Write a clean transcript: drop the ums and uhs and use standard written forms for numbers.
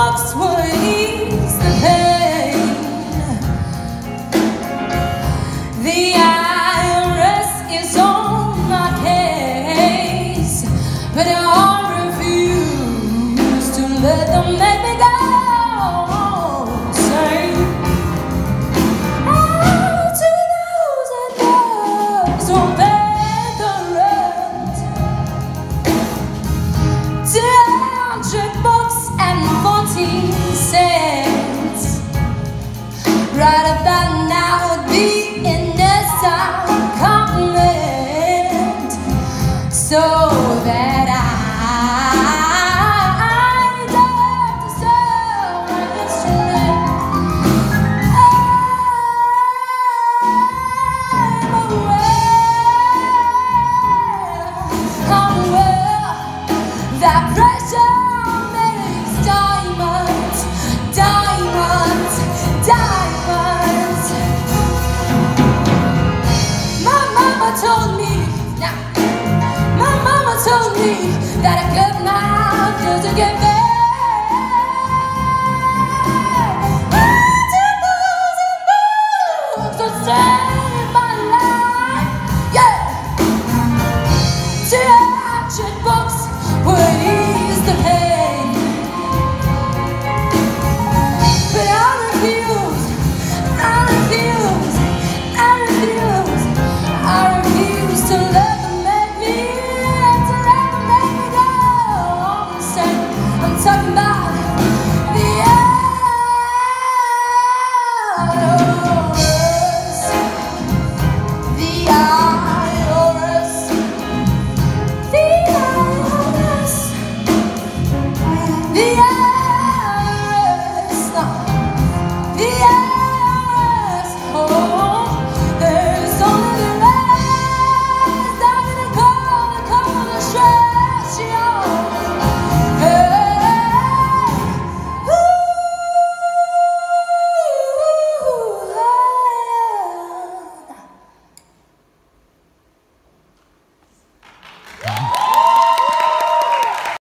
books will ease the pain. The I.R.S. is on my case, but I refuse to let them make me go. Say, oh, to those that knows who pay the rent, 200 bucks and 14 cents. Right about now it'd be in this compliment, so that I don't deserve my instrument. I'm aware that pressure makes diamonds, diamonds, diamonds. My mama told me, now, my mama told me that a good man doesn't get better.